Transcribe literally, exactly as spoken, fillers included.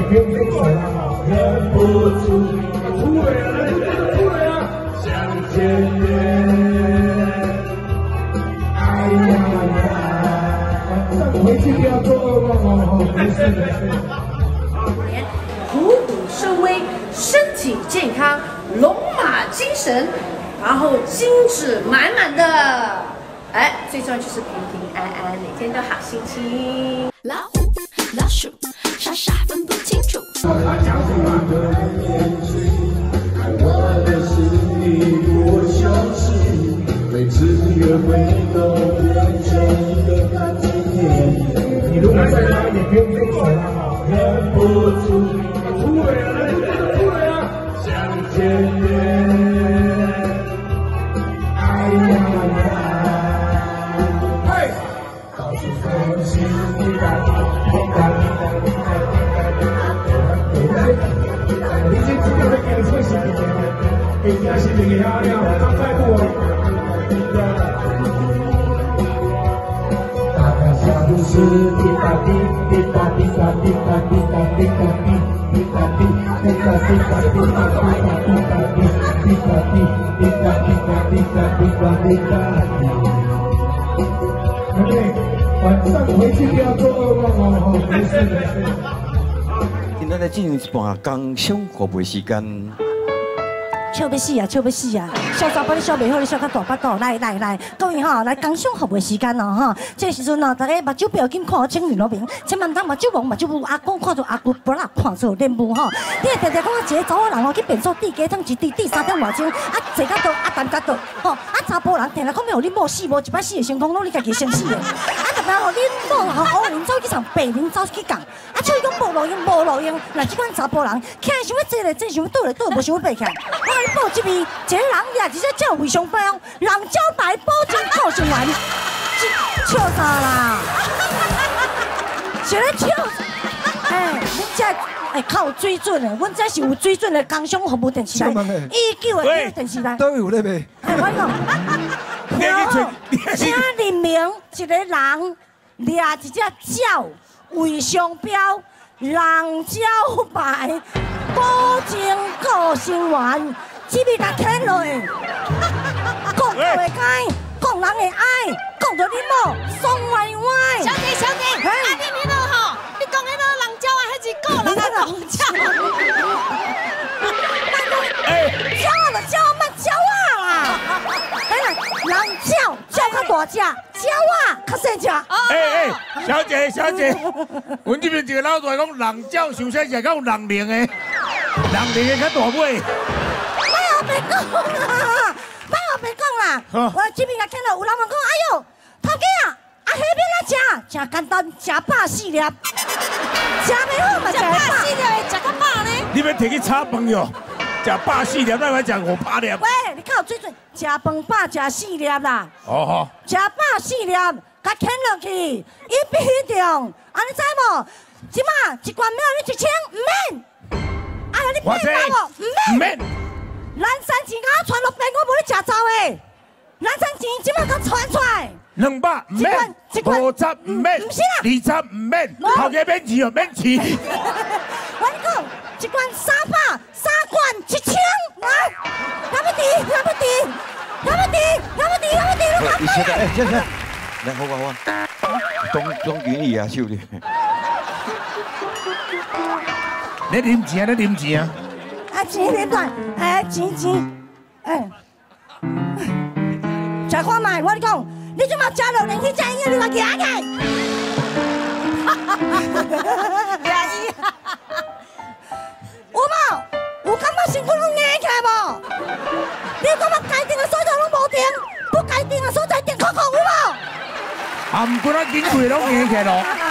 天天转啊，忍不住突然突然想见面。哎呀呀，让我回去不要做噩梦哦，没事没事。 虎虎生威，身体健康，龙马精神，然后精致满满的。哎，最重要就是平平安安，每天都好心情。 老虎、老鼠，傻傻分不清楚。 他讲什么？我的是你不消失，每次约会都变成一个纪念。你如果在那里天天转啊，忍不住突然突然想见面。哎呀呀！嘿，告诉我是你的，你的，你的，你的，你的。你先知道的给出小一点，给家是那个漂亮，刚在过。大大小故事，滴答滴，滴答滴答滴答滴答滴答滴，滴答滴，滴答滴答滴答滴答滴答滴，滴答滴，滴答滴答滴答滴答滴答滴。OK， 晚上回去不要做噩梦哦，没事没事。 今仔日进行一段工商服务时间。 笑要死啊！笑要死啊！笑查甫你笑袂好，你笑较大巴肚。来来来，各位吼，来工商服务时间哦吼。这个时阵哦，大家目睭不要紧看清面路面，千万唔通目睭蒙目睭雾。阿公看到阿姑不啦看错脸雾吼。你会常常看到一个查某人哦去便所地鸡汤一滴滴三点外钟，啊坐到倒啊淡甲倒吼，啊查甫人定来讲要互你某死无一摆死的成功，拢你家己先死的。啊特别吼你某吼黑人走去上白人走去讲，啊像伊讲无路用无路用，那即款查甫人徛想要坐咧坐，想要倒咧倒，无想要爬起来。报这边，一个人掠一只鸟为上标，人招牌保证靠成完，笑啥啦？是咧笑？哎，恁这哎较有水准的，阮这是有水准的工商服务电视台，依旧的电视台。 都有咧袂？ 哎，我讲，请认明一个人掠一只鸟为上标，人招牌保证靠成完。这边甲牵落去，讲到会解，讲人会爱，讲到你某爽歪歪。 小姐，小姐，啊你迄落吼，你讲迄落人鸟啊，迄是个人啊，人鸟。 哎，鸟啊就鸟啊，莫鸟啊啦！哎啦，人鸟鸟较大只，鸟啊较细只。 哎哎，小姐小姐，阮这边一个老大讲人鸟上细只，讲人灵的，人灵的较大尾。 别讲啦，别话别讲啦！我这边也听到有人问讲，哎呦，头家啊，啊迄边哪食？真简单，食饱四粒，食袂好嘛食饱四粒，食较饱呢？ 你要摕去炒饭哟，食饱四粒，哪会食五百粒？ 喂，你较有水准，食饭饱食四粒啦。 哦好。 食饱四粒，甲牵落去，一比重，啊你知无？即马一罐庙你一千，唔免。哎呀，你骗我，唔免。咱三钱甲我传落边，我无咧食糟诶。咱三钱即马甲传出来， 两百唔免，五十唔免， 唔是啦， 二十唔免，头家免钱哦，免钱。 我讲一罐三百，三罐一千，来，拿不滴，拿不滴，拿不滴，拿不滴，拿不滴，拿不滴。 现在哎，现在，来好好好，当当军医啊，手里。 你啉钱啊，你啉钱啊。 啊，钱你赚，哎，钱钱，哎，食看卖，我跟你讲，你即马食六年去食医，你话牙个？牙医，有无？有感觉身躯拢硬起来无？你感觉该定的所在拢无定，不该定的所在定扣扣有无？ 啊，毋过咱紧贵拢硬起来咯。